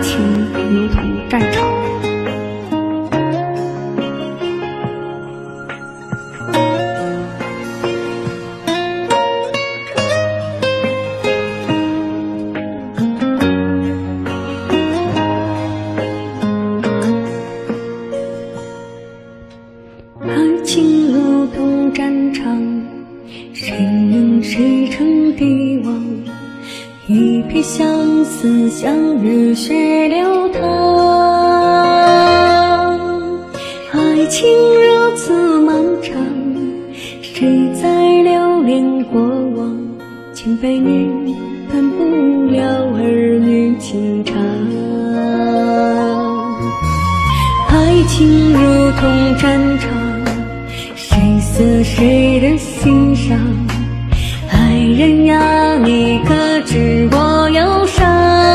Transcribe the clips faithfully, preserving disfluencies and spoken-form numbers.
情如同战场。爱情如同战场，谁赢谁成帝王？一片相思像热血流淌。爱情如此漫长，谁在留恋过往？千百年断不了儿女情长。爱情如同战场，谁死谁的心上？爱人呀，你可知我忧伤？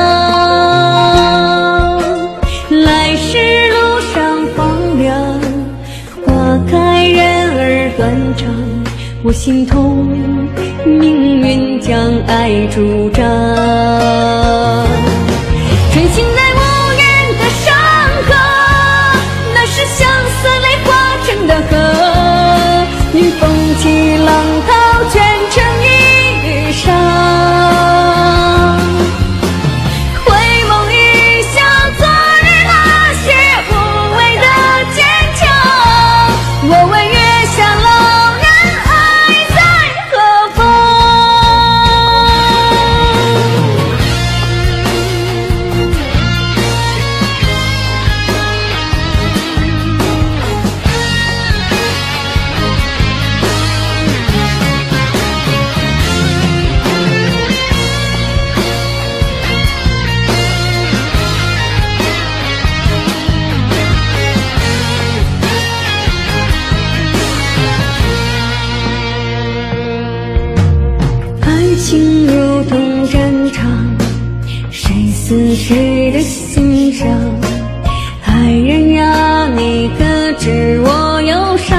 来时路上荒凉，花开人儿断肠。我心痛，命运将爱主张。春心在无言的山河，那是相思泪化成的河。迎风起浪涛，卷成一缕纱。回眸一笑，昨日那些无谓的坚强。我问月下老人，爱在何方？爱情如同战场，谁死谁的心上？爱人呀，你可知我忧伤？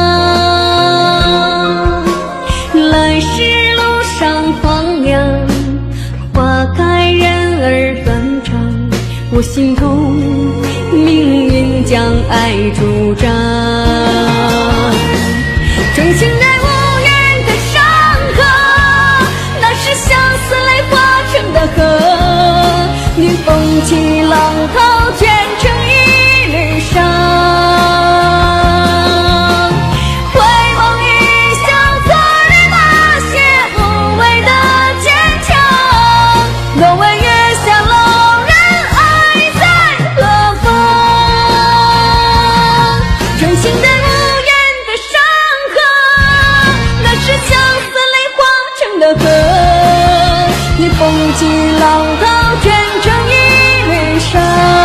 来时路上荒凉，花开人儿断肠。我心痛，命运将爱主张。衷心在无言的山河，那是相思泪化成的河。迎风起浪涛，卷成一缕纱。回眸一笑，昨日那些无谓的坚强。若问月下老人，爱在何方？春心在无言的山河，那是相思泪化成的河。迎风起浪涛，卷成一缕纱。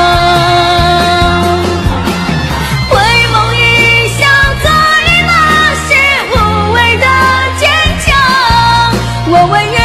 回眸一笑，昨日那些无谓的坚强。我问月